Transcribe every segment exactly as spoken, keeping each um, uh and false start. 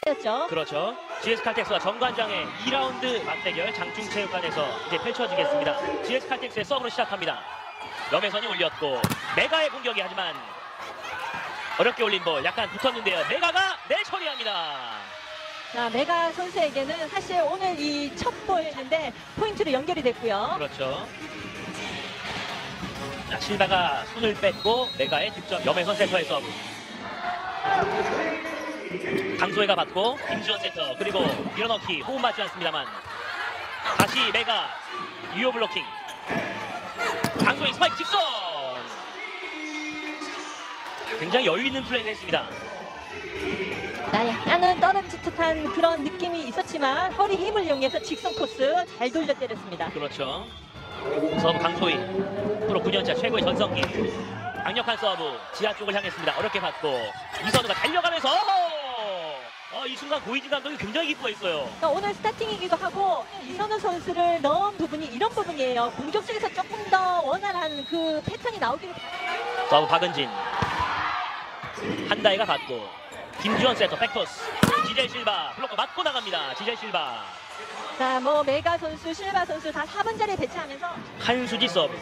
였죠. 그렇죠. 지에스칼텍스와 정관장의 이 라운드 맞대결 장충체육관에서 이제 펼쳐지겠습니다. 지에스칼텍스의 서브로 시작합니다. 염혜선이 올렸고 메가의 공격이 하지만 어렵게 올린 볼 약간 붙었는데요. 메가가 내 처리합니다. 자, 메가 선수에게는 사실 오늘 이 첫 볼인데 포인트로 연결이 됐고요. 그렇죠. 자, 실바가 손을 뺐고 메가의 득점. 염혜선 센터에서 강소혜가 받고 김지원 센터 그리고 밀어넣기 호흡 맞지 않습니다만 다시 메가 유효 블로킹. 강소희 스파이크 직선. 굉장히 여유 있는 플레이를 했습니다. 자, 약간은 떨어지듯한 그런 느낌이 있었지만 허리 힘을 이용해서 직선 코스 잘 돌려 때렸습니다. 그렇죠. 서브 강소희 프로 구 년차 최고의 전성기. 강력한 서브 지하 쪽을 향했습니다. 어렵게 받고 이선우가 달려가면서 어, 이 순간 고이진 감독이 굉장히 기뻐했어요. 그러니까 오늘 스타팅이기도 하고 이선우 선수를 넣은 부분이 이런 부분이에요. 공격수에서 조금 더 원활한 그 패턴이 나오기를. 서브 박은진. 한다이가 받고 김지원 세터 백토스. 지젤 실바 블로커 맞고 나갑니다. 지젤 실바. 자, 뭐 메가 선수, 실바 선수 다 사 번 자리에 배치하면서 한수지 서브.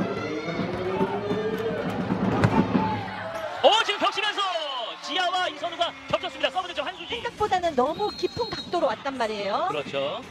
오, 지금 겹치면서 지하와 이선우가 겹쳤습니다. 서브 득점 한수지. 생각보다는 너무 깊은 각도로 왔단 말이에요. 그렇죠.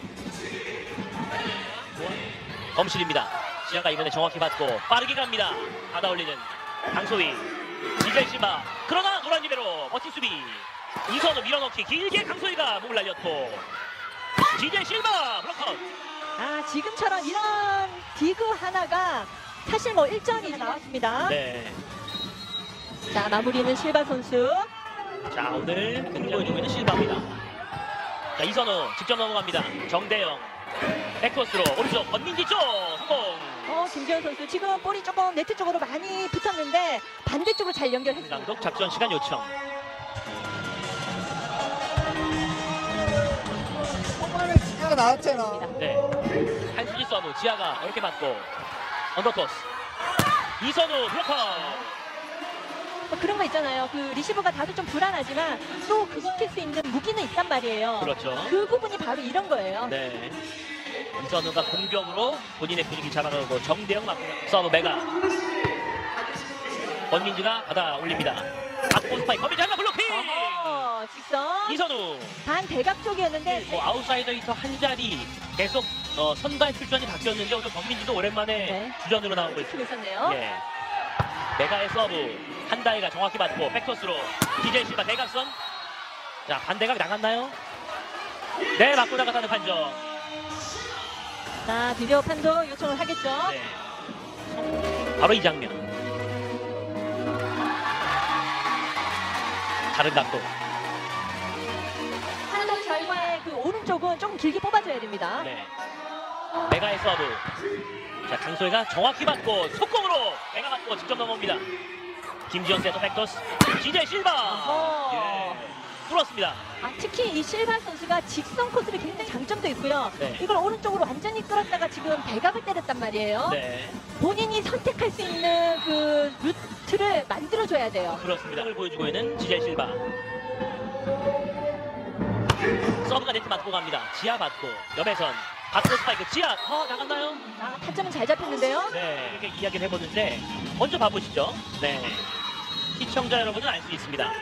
검실입니다. 지하가 이번에 정확히 받고 빠르게 갑니다. 받아 올리는 강소희. 지젤 실바. 그러나 노란 리베로 멋진 수비. 이선우 밀어넣기 길게 강소희가 목을 날렸고 지젤 실바 블록아웃. 아, 지금처럼 이런 디그 하나가 사실 뭐 일 점이 나왔습니다. 네. 자, 마무리는 실바 선수. 자, 오늘 큰 보여주고 있는 실바입니다. 자, 이선우 직접 넘어갑니다. 정대영 백토스로 오른쪽 권민지 쪽 성공. 어, 김지현 선수 지금 볼이 조금 네트 쪽으로 많이 붙었는데 반대쪽으로 잘 연결했습니다. 감독 작전 시간 요청. 초반에 지하가 나왔잖아. 네. 한수지 서브 지하가 어렵게 받고 언더토스. 이선우 블로커. 뭐 그런 거 있잖아요. 그 리시브가 다소 좀 불안하지만 또 그 시킬 수 있는 무기는 있단 말이에요. 그렇죠. 그 부분이 바로 이런 거예요. 네. 이선우가 공격으로 본인의 분위기 잡아가고 정대영 맞고 서브 메가. 권민지가 받아 올립니다. 받고 스파이크 권민지 하나 블로킹. 어허, 직선. 이선우. 반 대각 쪽이었는데 뭐 아웃사이더에서 한 자리 계속 어, 선발 출전이 바뀌었는데 오늘 권민지도 오랜만에 네. 주전으로 나오고 치고 있습니다. 있었네요. 예. 메가의 서브 한다이가 정확히 받고 백토스로 디제이 실바 대각선. 자, 반대각 나갔나요? 네, 맞고 나갔다는 판정. 자, 비디오 판도 요청을 하겠죠. 네. 바로 이 장면. 다른 각도. 판도 결과의 그 오른쪽은 좀 길게 뽑아줘야 됩니다. 네. 메가의 서브. 자, 강소희가 정확히 받고 속공으로 메가 맞고 직접 넘어옵니다. 김지현 세터 백토스. 지제 실바. 어허. 예. 뚫었습니다. 아, 특히 이 실바 선수가 직선 코스를 굉장히 장점도 있고요. 네. 이걸 오른쪽으로 완전히 뚫었다가 지금 대각을 때렸단 말이에요. 네. 본인이 선택할 수 있는 그 루트를 만들어줘야 돼요. 그렇습니다. 을 보여주고 있는 지젤 실바. 서브가 네트 맞고 갑니다. 지하 받고 염혜선 받고 스파이크 지하. 어, 나갔나요? 아, 타점은 잘 잡혔는데요. 네, 이렇게 이야기를 해보는데 먼저 봐보시죠. 네, 시청자 여러분은 알 수 있습니다.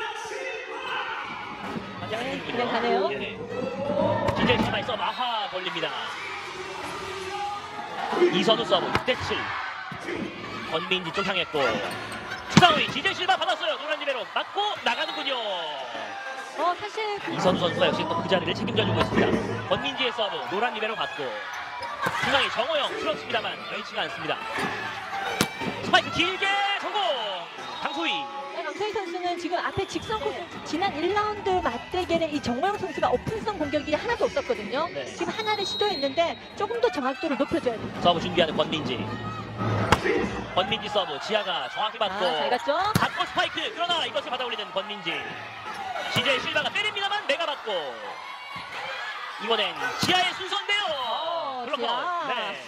네, 그냥 가네요. 예. 지젤 실바의 서브 아하 걸립니다. 이선우 서브 육 대 칠. 권민지 쪽 향했고 추가위 지젤 실바 받았어요. 노란 리베로 맞고 나가는군요. 어, 사실 그 이선우 선수가 역시 또 그 자리를 책임져주고 있습니다. 권민지의 서브 노란 리베로 받고 중앙에 정호영 틀었습니다만 여의치가 않습니다. 스파이크 길게 성공. 강소희. 강소희 선수는 지금 앞에 직선 코스 지난 일 라운드 맞대결에 이 정호영 선수가 오픈성 공격이 하나도 없었거든요. 네. 지금 하나를 시도했는데 조금 더 정확도를 높여줘야 돼요. 서브 준비하는 권민지. 권민지 서브 지하가 정확히 받고 아, 잘 갔죠? 받고 스파이크. 그러나 이것을 받아 올리는 권민지. 지젤 실바가 때립니다만 내가 받고 이번엔 지하의 순서인데요. 어, 블로커. 지하. 네.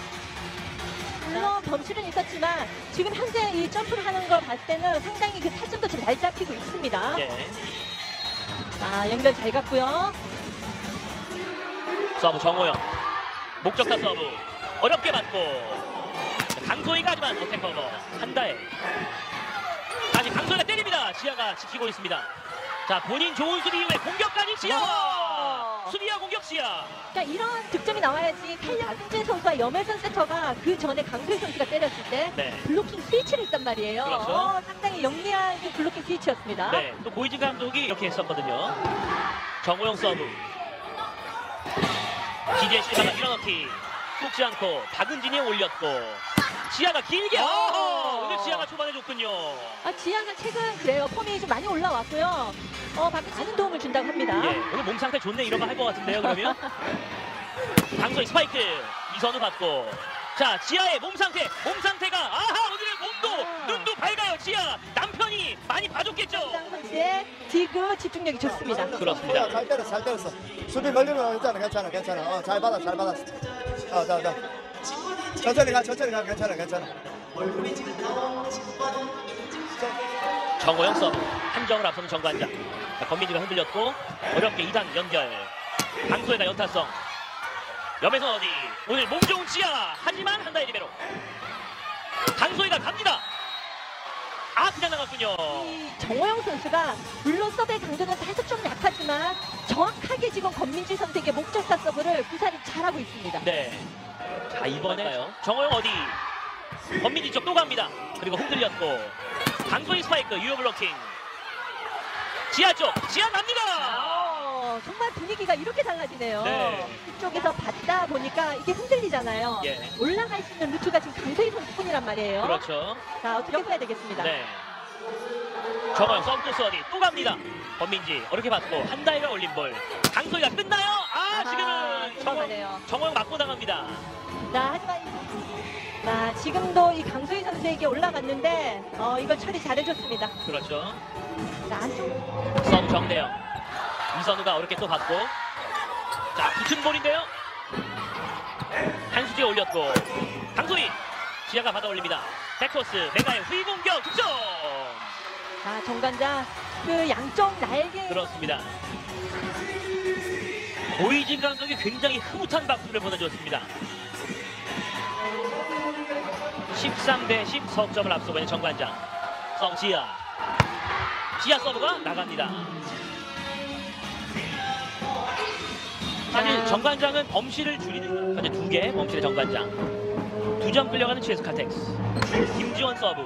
물론 범실은 있었지만 지금 현재 이 점프를 하는 걸 봤을 때는 상당히 그 타점도 잘 잡히고 있습니다. 네. 아, 연결 잘 갔고요. 서브 정호영. 목적타 서브. 어렵게 맞고. 강소희가 하지만 어택 커버. 한다에. 다시 강소희가 때립니다. 지아가 지키고 있습니다. 자, 본인 좋은 수비 이후에 공격까지 지아. 와. 수비와 공격 지아. 그러니까 이런 득점이 나와야지 탄력 박은진 선수와 염혜선 세터가 그 전에 강소희 선수가 때렸을 때 네. 블로킹 스위치를 했단 말이에요. 그렇죠. 어, 상당히 영리한 그 블로킹 스위치였습니다. 네, 또 고이진 감독이 이렇게 했었거든요. 정호영 서브. 기재 씨가 밀어넣기. 속지 않고 박은진이 올렸고. 지아가 길게. 어, 오늘 지아가 초반에 좋군요. 아, 지아가 최근 그래요. 폼이 좀 많이 올라왔고요. 어, 밖에 많은 도움을 준다고 합니다. 예, 오늘 몸 상태 좋네 이런 거 할 것 같은데요. 그러면 강소희 스파이크. 이선우 받고. 자, 지아의 몸 상태. 몸 상태가 아하 오늘의 몸도 아. 눈도 밝아요. 지아 남편이 많이 봐줬겠죠. 장 선수의 디그 집중력이 좋습니다. 그렇습니다. 잘 때렸어, 잘 때렸어. 수비 걸리면 괜찮아, 괜찮아, 괜찮아. 어, 잘 받아, 잘 받았어. 어, 자, 자. 천천히 가, 천천히 가, 괜찮아, 괜찮아. 정호영 서브. 한 점을 앞서는 정관장. 자, 권민지가 흔들렸고 어렵게 이 단 연결. 강소희가 연타성. 염혜선 어디. 오늘 몸 좋은 지아. 하지만 한다의 리베로. 강소희가 갑니다. 아, 그냥 나갔군요. 이 정호영 선수가 물론 서브의 강도는 살짝 좀 약하지만 정확하게 지금 권민지 선수에게 목적타 서브를 구사를 잘하고 있습니다. 네. 자, 이번에요. 정호영 어디. 권민지 쪽 또 갑니다. 그리고 흔들렸고 강소희 스파이크 유효 블로킹. 지하 쪽. 지하 갑니다. 어, 정말 분위기가 이렇게 달라지네요. 네. 이쪽에서 받다 보니까 이게 흔들리잖아요. 예. 올라갈 수 있는 루트가 지금 강소희 선수뿐이란 말이에요. 그렇죠. 자, 어떻게 해야 되겠습니다. 네. 정호영 서브토스 어디 또 갑니다. 권민지 어렵게 받고 한다이가 올린 볼. 강소희가 끝나요? 아, 지금은 정호영, 위험하네요. 정호영 맞고 나갑니다. 자, 하지만 자, 지금도 이 강소희 선수에게 올라갔는데 어, 이걸 처리 잘해줬습니다. 그렇죠. 자, 안쪽. 서브 정대영. 이선우가 어렵게 또 받고. 자, 붙은 볼인데요. 한수지가 올렸고 강소희. 지아가 받아 올립니다. 백토스 메가의 후위 공격 득점. 자, 정관장 그 양쪽 날개. 그렇습니다. 고이진 감독이 굉장히 흐뭇한 박수를 보내줬습니다. 십삼 대 십 석점을 앞서고 있는 정관장. 서브 지아. 지아 서브가 나갑니다. 사실 정관장은 범실을 줄이는 현재 두 개 범실의 정관장. 두 점 끌려가는 지에스 칼텍스. 김지원 서브.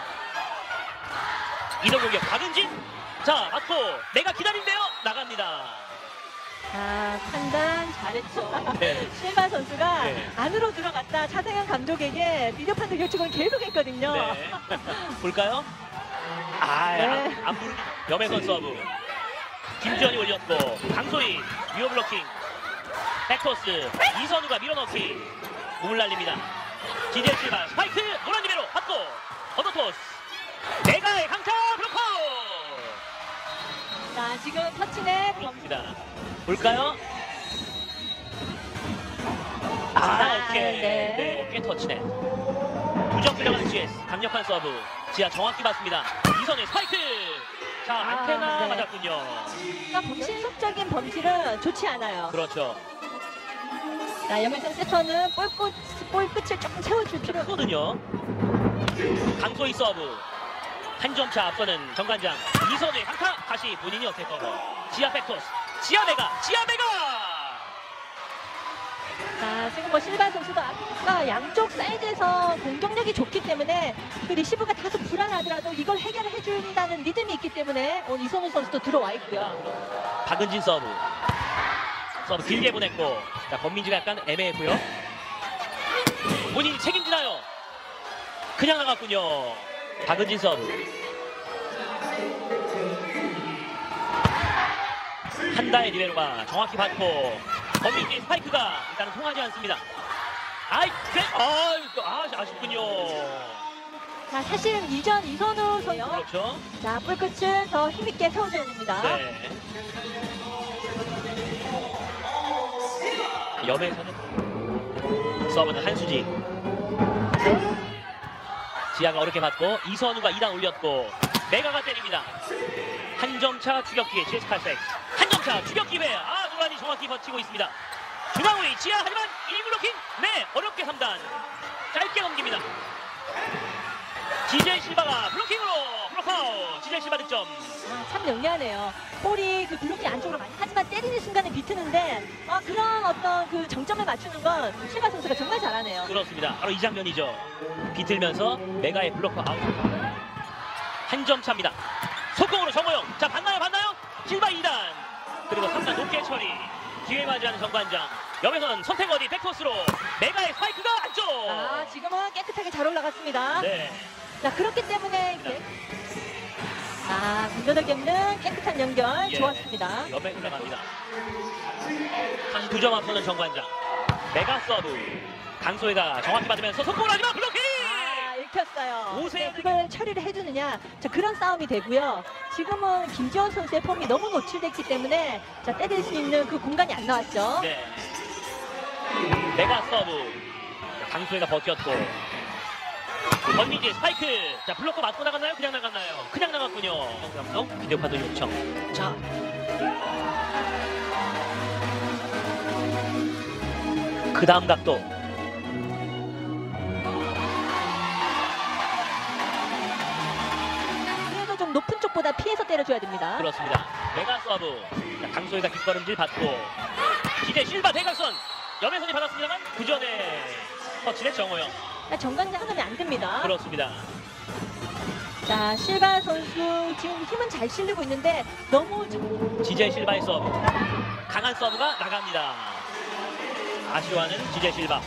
이동 공격 박은진. 자, 맞고 내가 기다린대요. 나갑니다. 자, 판단 잘했죠. 네. 실바 선수가 네. 안으로 들어갔다 차상현 감독에게 비디오 판독 요청을 계속했거든요. 네. 볼까요? 아, 네. 안, 안 부르. 염혜선 서브. 김지현이 올렸고 강소희 유효 블로킹. 백토스 이선우가 밀어넣기. 몸을 날립니다. 지제 실바 스파이크 노란리베로 받고 언더토스. 메가의 강타 블로커. 자, 지금 터치넷. 그렇습니다. 볼까요? 아, 아, 어깨. 네. 네, 어깨 터치네. 두 점 끌려가는 지에스. 강력한 서브. 지하 정확히 봤습니다. 이선우의 스파이크. 자, 아, 안테나 네. 맞았군요. 그러니까 범실적인 범실은 좋지 않아요. 그렇죠. 자, 염혜선 세터는 볼끝, 볼끝을 조금 채워줄 필요가 크거든요. 강소희 서브. 한 점 차 앞서는 정관장. 이선우의 강타. 다시 본인이 어택 커버. 지하 백토스. 지하 메가. 지하 메가. 자, 지금 뭐 실바 선수도 아까 양쪽 사이드에서 공격력이 좋기 때문에 그 리시브가 다소 불안하더라도 이걸 해결을 해준다는 믿음이 있기 때문에 오늘 이선우 선수도 들어와 있고요. 박은진 서브. 서브 길게 보냈고. 자, 권민지가 약간 애매했고요. 본인이 책임지나요? 그냥 나갔군요. 박은진 서브. 한다의 리베로가 정확히 받고 권민지 스파이크가 일단은 통하지 않습니다. 아이, 그래, 아, 아, 아쉽군요. 자, 사실 이전 이선우 선수 그렇죠. 자, 볼끝을 더 힘있게 세워줘야 됩니다. 네. 염에서는 서브는 한수지. 지아가 어렵게 받고 이선우가 이 단 올렸고 메가가 때립니다. 한 점 차 추격기에 지에스 칼텍스. 점차 추격 기회. 아, 노란이 정확히 버티고 있습니다. 중앙우리 지하 하지만 일 블로킹. 네, 어렵게 삼 단. 짧게 넘깁니다. 지젤 실바가 블로킹으로 블록아웃. 지젤 실바 득점. 아, 참 영리하네요. 볼이 그 블록이 안쪽으로 많이 하지만 때리는 순간에 비트는데 아, 그런 어떤 그 정점을 맞추는 건 실바 선수가 정말 잘하네요. 그렇습니다. 바로 이 장면이죠. 비틀면서 메가의 블로커 아웃. 한 점 차입니다. 속공으로 정호영. 자, 봤나요 봤나요? 실바 이 단. 그리고 삼 단 높게 처리. 기회 맞이하는 정관장. 옆에서는 선택 어디 백토스로 메가의 스파이크가 안쪽. 아, 지금은 깨끗하게 잘 올라갔습니다. 네. 자, 그렇기 때문에 이제 아, 군더더기 없는 깨끗한 연결 예. 좋았습니다. 옆에 올라갑니다. 다시 두 점 앞서는 정관장. 메가 서브. 강소희가 정확히 받으면서 속공을 하지만 블로킹. 아, 읽혔어요. 오세훈. 네, 그걸 처리를 해주느냐. 자, 그런 싸움이 되고요. 지금은 김지원 선수의 폼이 너무 노출됐기 때문에 자, 때릴 수 있는 그 공간이 안 나왔죠. 네. 메가 서브. 강소희가 버텼고. 권민지 스파이크. 자, 블로커 맞고 나갔나요? 그냥 나갔나요? 그냥 나갔군요. 감독 비디오 판독 요청. 자. 그 다음 각도. 그래도 좀 높은 쪽보다 피해서 때려줘야 됩니다. 그렇습니다. 메가 서브. 자, 강소희가 뒷걸음질 받고. 기대 실바 대각선. 염혜선이 받았습니다만 그 전에 터치된 정호영. 정관장 하면 안 됩니다. 그렇습니다. 자, 실바 선수 지금 힘은 잘 실리고 있는데 너무 좀- 지제 실바의 서브. 강한 서브가 나갑니다. 아쉬워하는 지제 실바.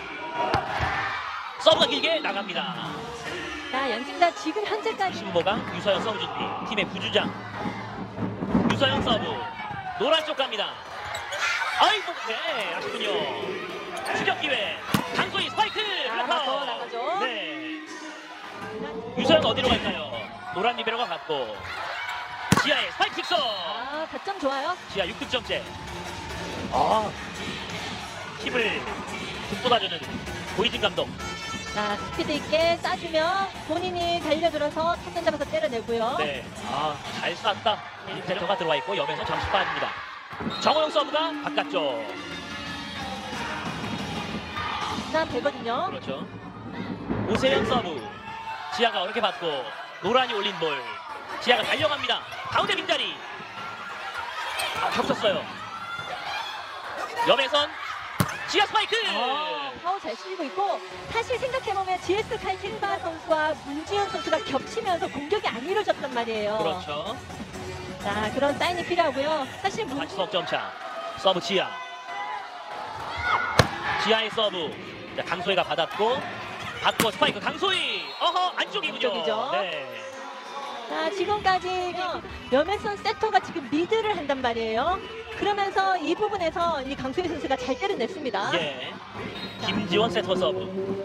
서브가 길게 나갑니다. 자, 양팀 다 지금 현재까지 신보강 유서연 서브 준비. 팀의 부주장. 유서연 서브. 노란 쪽 갑니다. 아이고, 네, 아쉽군요. 추격 기회. 강소희 스파이크. 아, 블록아웃. 나가죠. 네. 유서연 어디로 갈까요? 노란 리베로가 갔고. 지하의 스파이크 직선. 아, 다점 좋아요. 지하 육 득점째. 아, 힘을 북돋아주는 고이진 감독. 자, 스피드 있게 쏴주면 본인이 달려들어서 탑점 잡아서 때려내고요. 네, 아, 잘 쐈다. 데리터가 들어와 있고 옆에서 잠시 빠집니다. 정호영 서브가 바깥쪽. 자, 되거든요. 그렇죠. 오세영 서브. 지하가 어렵게 받고 노란이 올린 볼. 지하가 달려갑니다. 가운데 빈자리. 아, 겹쳤어요. 옆에선 지하 스파이크. 아, 파워 잘 실리고 있고 사실 생각해보면 지에스 칼팅바 선수와 문지현 선수가 겹치면서 공격이 안 이루어졌단 말이에요. 그렇죠. 자, 그런 사인이 필요하고요. 사실 문... 다시 석점차. 서브 지하. 지하의 서브. 자, 강소희가 받았고 받고 스파이크 강소희. 어허, 안쪽이군요. 안쪽이죠. 네. 자, 지금까지 염혜선 세터가 지금 리드를 한단 말이에요. 그러면서 이 부분에서 이 강소희 선수가 잘 때려냈습니다. 예. 김지원 세터 서브.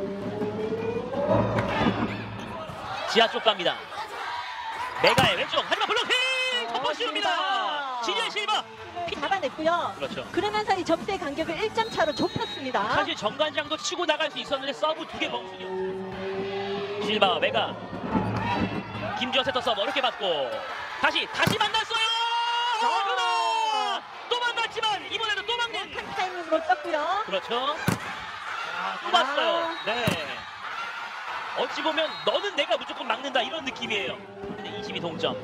지하 쪽 갑니다. 메가의 왼쪽. 하지만 블로킹! 첫번 씌웁니다. 지니의 실바. 잡아냈고요. 그렇죠. 그러면서 이 점수의 간격을 일 점 차로 좁혔습니다. 사실 정관장도 치고 나갈 수 있었는데 서브 두 개 먹었군요. 실바와 메가. 김지원 세터 서브 어렵게 받고 다시 다시 만났어요. 그러나 또 만났지만 이번에도 또 막는. 한 타이밍으로 떴고요. 그렇죠. 아, 또 봤어요. 네. 어찌 보면 너는 내가 무조건 막는다 이런 느낌이에요. 근데 이십이 동점.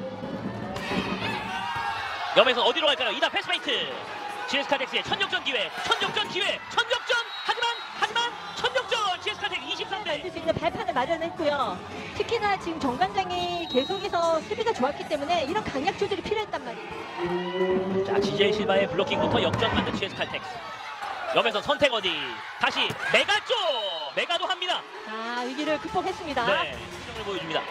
염에서 어디로 갈까요? 이다 패스페이트. 지에스카텍스의 천역전 기회, 천역전 기회, 천역전. 하지만 하지만 천역전. 지에스카텍 이십삼 대. 만들 수 있는 발판을 마련했고요. 특히나 지금 정관장이 계속해서 수비가 좋았기 때문에 이런 강약 조절이 필요했단 말이에요. 자, 지제이 실바의 블로킹부터 역전 만든 지에스카텍스. 염에서 선택 어디. 다시 메가 쪽. 메가도 합니다. 자, 위기를 극복했습니다. 네, 수정을 보여줍니다.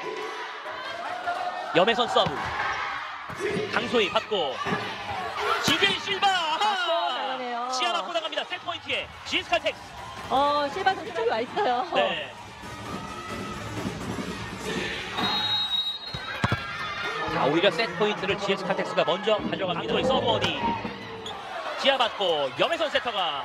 염에선 서브. 강소희 받고 지제이 실바. 아하! 나가네요. 지하 맞고 나갑니다. 셋 포인트에 지에스카텍스. 어, 실바 선수 쪽에 와 있어요. 네. 자, 오히려 셋 포인트를 지에스카텍스가 먼저 가져갑니다. 강소희 서브 어디. 지하 받고 염혜선 세터가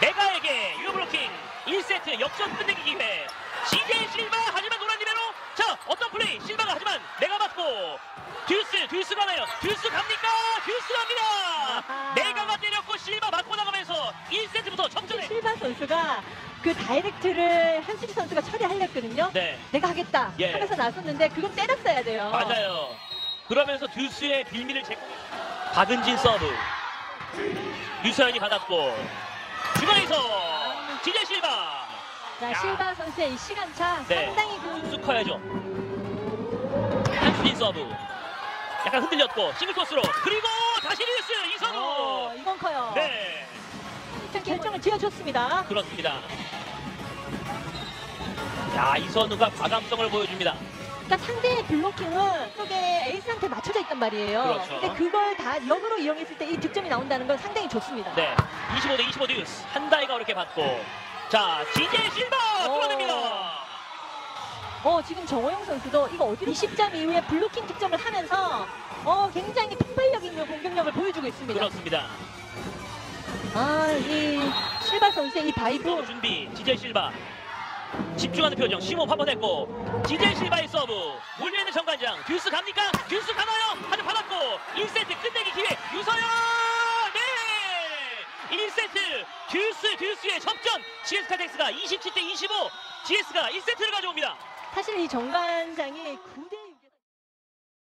메가에게 유블로킹 일 세트 역전 끝내기 기회. 지제이 실바. 하지만 노란 리베로. 자, 실바 어떤 플레이 실바가 하지만 내가 맞고 듀스 듀스 가나요? 듀스 갑니까? 듀스 갑니다. 아하. 내가가 때렸고 실바 맞고 나가면서 일 세트부터 점전에 실바 선수가 그 다이렉트를 한수리 선수가 처리하려거든요. 네 내가 하겠다 예. 하면서 나섰는데 그건 때렸어야 돼요. 맞아요. 그러면서 듀스의 빌미를 제공. 박은진 서브. 유서연이 받았고 중앙에서 지제 실바. 자, 야. 실바 선수의 이 시간차 네. 상당히 그 쑥 커야죠. 한수진 서브. 약간 흔들렸고 싱글 코스로 그리고 다시 듀스 이선우. 어, 이건 커요. 네 자, 결정을 지어줬습니다. 그렇습니다. 야 이선우가 과감성을 보여줍니다. 그러니까 상대의 블로킹은 쪽에 에이스한테 맞춰져 있단 말이에요. 그렇죠. 근데 그걸 다 역으로 이용했을 때 이 득점이 나온다는 건 상당히 좋습니다. 네 이십오 대 이십오 듀스 한다이가 이렇게 받고 자 지제 실바 오. 끌어냅니다. 어, 지금 정호영 선수도 이거 어디 이십 점 이후에 블로킹 득점을 하면서 어, 굉장히 폭발력 있는 공격력을 보여주고 있습니다. 그렇습니다. 아, 이 실바 선수의 이 서브 바이브 준비 지제 실바 집중하는 표정 심호 파고냈고 지제 실바의 서브 몰려있는 정관장 듀스 갑니까? 듀스 가나요? 한점 받았고 일 세트 끝내기 기회 유서연 네 일 세트 듀스 듀스의 접전 지에스 칼텍스가 이십칠 대 이십오 지에스가 일 세트를 가져옵니다. 사실 이 정관장이 구 대